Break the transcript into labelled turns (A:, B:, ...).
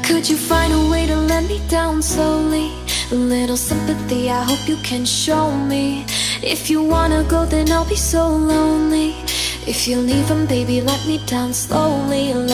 A: Could you find a way to let me down slowly? A little sympathy, I hope you can show me. If you wanna go, then I'll be so lonely. If you're leaving, baby, let me down slowly.